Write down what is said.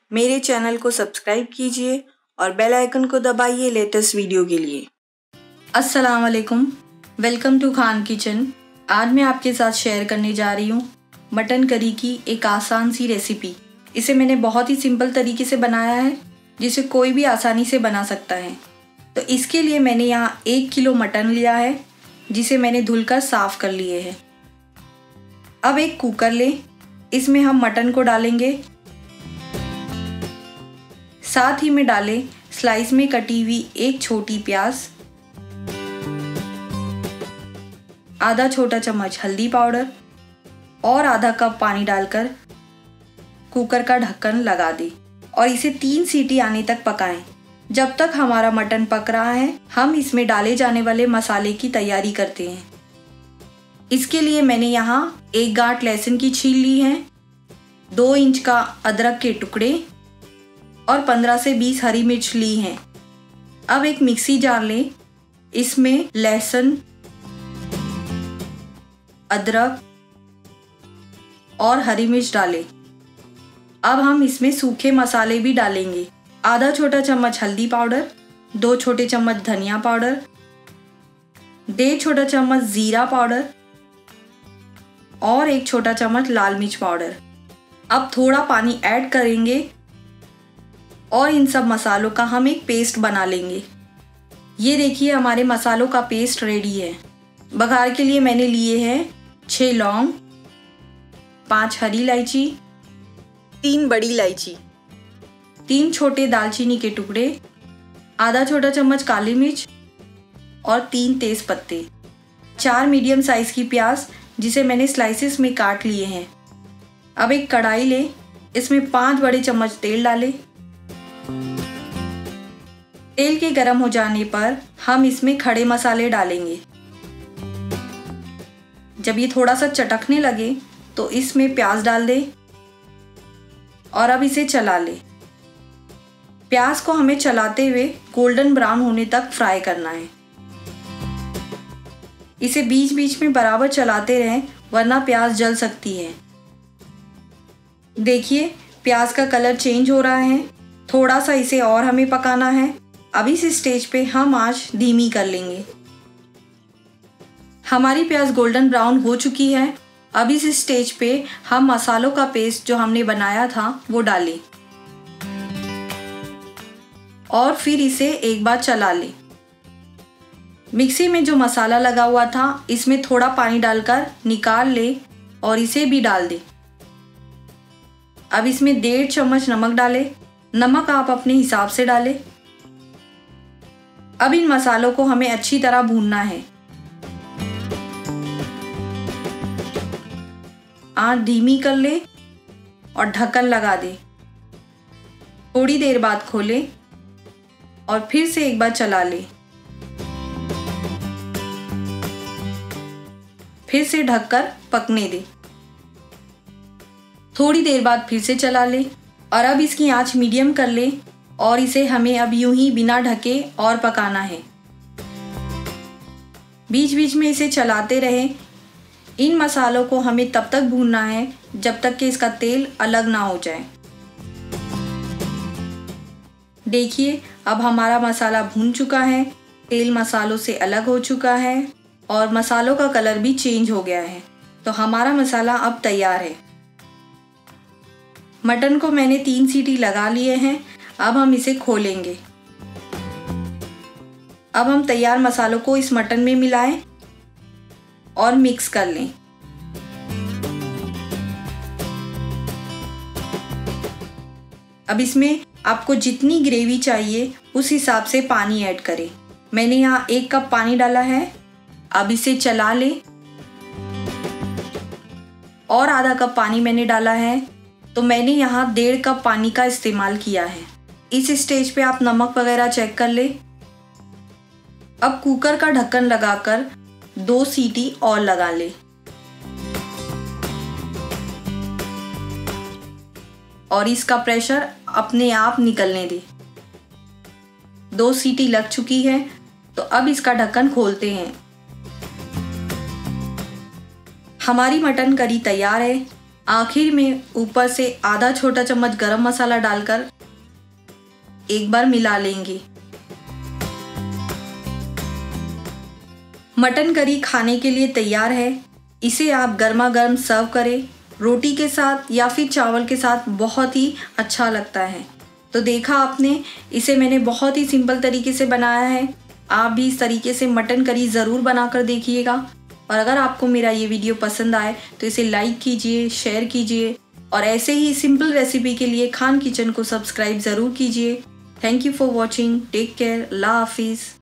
मेरे चैनल को सब्सक्राइब कीजिए और बेल आइकन को दबाइए लेटेस्ट वीडियो के लिए। अस्सलाम वालेकुम, वेलकम टू खान किचन। आज मैं आपके साथ शेयर करने जा रही हूँ मटन करी की एक आसान सी रेसिपी। इसे मैंने बहुत ही सिंपल तरीके से बनाया है जिसे कोई भी आसानी से बना सकता है। तो इसके लिए मैंने यहाँ 1 किलो मटन लिया है जिसे मैंने धुलकर साफ़ कर लिए है। अब एक कुकर लें, इसमें हम मटन को डालेंगे। साथ ही में डालें स्लाइस में कटी हुई एक छोटी प्याज, आधा छोटा चम्मच हल्दी पाउडर और आधा कप पानी डालकर कुकर का ढक्कन लगा दें और इसे 3 सीटी आने तक पकाएं। जब तक हमारा मटन पक रहा है हम इसमें डाले जाने वाले मसाले की तैयारी करते हैं। इसके लिए मैंने यहाँ 1 गांठ लहसुन की छील ली है, 2 इंच का अदरक के टुकड़े और 15 से 20 हरी मिर्च ली हैं। अब एक मिक्सी जार लें, इसमें लहसुन, अदरक और हरी मिर्च डालें। अब हम इसमें सूखे मसाले भी डालेंगे। आधा छोटा चम्मच हल्दी पाउडर, 2 छोटे चम्मच धनिया पाउडर, 1.5 छोटा चम्मच जीरा पाउडर और 1 छोटा चम्मच लाल मिर्च पाउडर। अब थोड़ा पानी ऐड करेंगे और इन सब मसालों का हम एक पेस्ट बना लेंगे। ये देखिए हमारे मसालों का पेस्ट रेडी है। बघार के लिए मैंने लिए हैं 6 लौंग, 5 हरी इलायची, 3 बड़ी इलायची, 3 छोटे दालचीनी के टुकड़े, आधा छोटा चम्मच काली मिर्च और 3 तेज पत्ते, 4 मीडियम साइज़ की प्याज जिसे मैंने स्लाइसेस में काट लिए हैं। अब एक कढ़ाई लें, इसमें 5 बड़े चम्मच तेल डालें। तेल के गर्म हो जाने पर हम इसमें खड़े मसाले डालेंगे। जब ये थोड़ा सा चटकने लगे तो इसमें प्याज डाल दें और अब इसे चला लें। प्याज को हमें चलाते हुए गोल्डन ब्राउन होने तक फ्राई करना है। इसे बीच बीच में बराबर चलाते रहें वरना प्याज जल सकती है। देखिए प्याज का कलर चेंज हो रहा है, थोड़ा सा इसे और हमें पकाना है। अब इस स्टेज पे हम आंच धीमी कर लेंगे। हमारी प्याज गोल्डन ब्राउन हो चुकी है। अब इस स्टेज पे हम मसालों का पेस्ट जो हमने बनाया था वो डालें और फिर इसे एक बार चला लें। मिक्सी में जो मसाला लगा हुआ था इसमें थोड़ा पानी डालकर निकाल लें और इसे भी डाल दें। अब इसमें 1.5 चम्मच नमक डालें। नमक आप अपने हिसाब से डालें। अब इन मसालों को हमें अच्छी तरह भूनना है। आंच धीमी कर ले और ढक्कन लगा दें। थोड़ी देर बाद खोलें और फिर से एक बार चला लें। फिर से ढककर पकने दें। थोड़ी देर बाद फिर से चला लें और अब इसकी आंच मीडियम कर लें और इसे हमें अब यूं ही बिना ढके और पकाना है। बीच बीच में इसे चलाते रहें। इन मसालों को हमें तब तक भूनना है जब तक कि इसका तेल अलग ना हो जाए। देखिए अब हमारा मसाला भून चुका है, तेल मसालों से अलग हो चुका है और मसालों का कलर भी चेंज हो गया है। तो हमारा मसाला अब तैयार है। मटन को मैंने 3 सीटी लगा लिए हैं। अब हम इसे खोलेंगे। अब हम तैयार मसालों को इस मटन में मिलाएं और मिक्स कर लें। अब इसमें आपको जितनी ग्रेवी चाहिए उस हिसाब से पानी ऐड करें। मैंने यहाँ 1 कप पानी डाला है। अब इसे चला लें और आधा कप पानी मैंने डाला है तो मैंने यहाँ 1.5 कप पानी का इस्तेमाल किया है। इस स्टेज पे आप नमक वगैरह चेक कर लें। अब कुकर का ढक्कन लगाकर 2 सीटी और लगा लें और इसका प्रेशर अपने आप निकलने दें। 2 सीटी लग चुकी है तो अब इसका ढक्कन खोलते हैं। हमारी मटन करी तैयार है। आखिर में ऊपर से आधा छोटा चम्मच गरम मसाला डालकर एक बार मिला लेंगे। मटन करी खाने के लिए तैयार है। इसे आप गर्मा गर्म सर्व करें, रोटी के साथ या फिर चावल के साथ बहुत ही अच्छा लगता है। तो देखा आपने, इसे मैंने बहुत ही सिंपल तरीके से बनाया है। आप भी इस तरीके से मटन करी ज़रूर बनाकर देखिएगा। और अगर आपको मेरा ये वीडियो पसंद आए तो इसे लाइक कीजिए, शेयर कीजिए और ऐसे ही सिंपल रेसिपी के लिए खान किचन को सब्सक्राइब ज़रूर कीजिए। Thank you for watching. Take care. अल्लाह हाफिज़।